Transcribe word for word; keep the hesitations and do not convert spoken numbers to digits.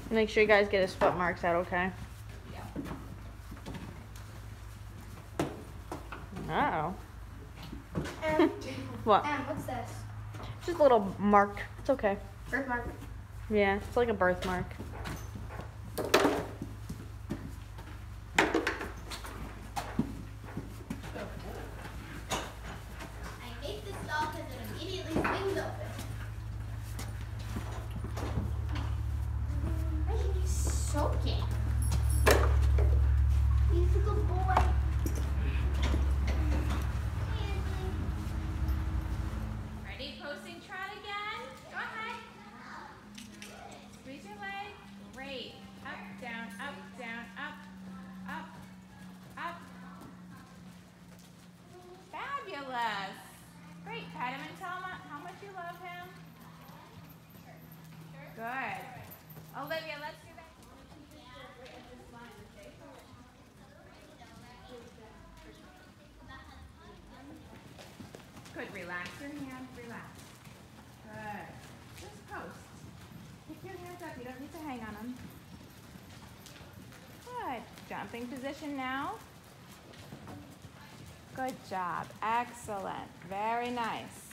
Make sure you guys get his foot marks out, okay? Uh-oh. Um, What? um, what's this? Just a little mark. It's okay. Birthmark. Yeah, it's like a birthmark. I hate this doll because it immediately swings open. Why are you soaking? He's a good boy. Ready? Posting trot again. Go ahead. Squeeze your leg. Great. Up, down, up, down, up, up, up. Fabulous. Great. Pat him and tell him how much you love him. Good. Olivia, let's do that. Good. Relax your hands. Relax. Good. Just post. Pick your hands up. You don't need to hang on them. Good. Jumping position now. Good job. Excellent. Very nice.